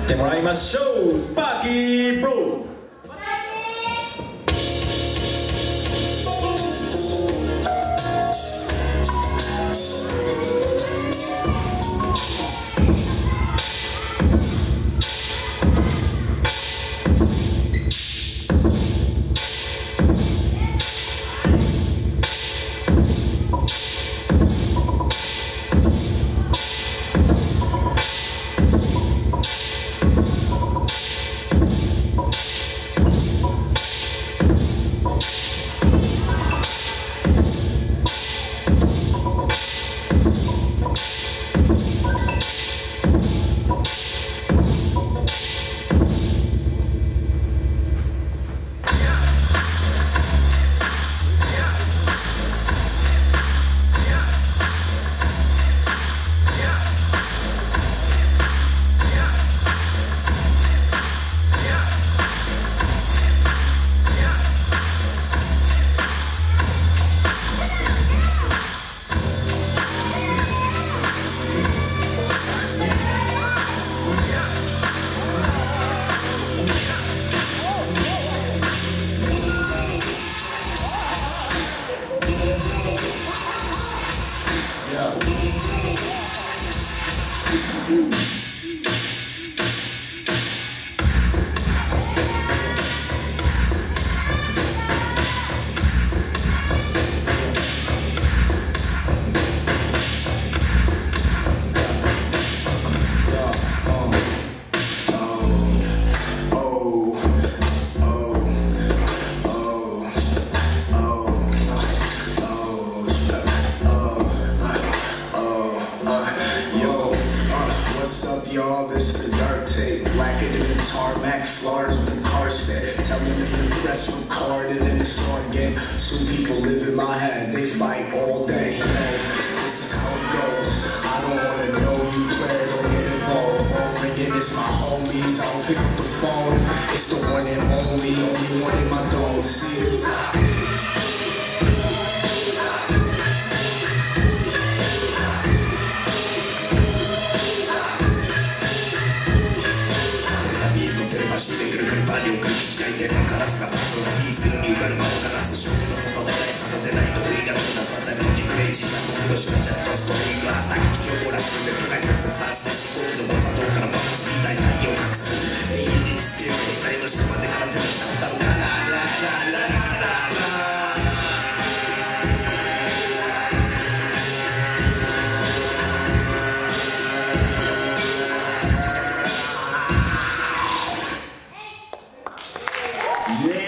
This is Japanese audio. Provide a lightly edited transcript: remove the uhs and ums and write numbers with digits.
ってもらいましょう。スパーキーブロー。 Y'all, this the dark tape, blacker than the tarmac, flowers with the car set. Telling them the press recorded in the song game. Two people live in my head, they fight all day. Yo, this is how it goes. I don't wanna know you player, don't get involved. Phone ringing, it's my homies. I don't pick up the phone. It's the one and only one in my dog. See this? 走ってくる車に送る口がいてカラスがパスをピースに奪る窓ガラスショーの外でない外でないと不意がみんなサタミュージックレイジーさんの少しのジェットストリームアタック地球をラッシュで都会接接発して飛行機の誤作動から爆発みたいな太陽を隠す永遠につける兵隊の下までから出てきた歌うララララララライエーイ。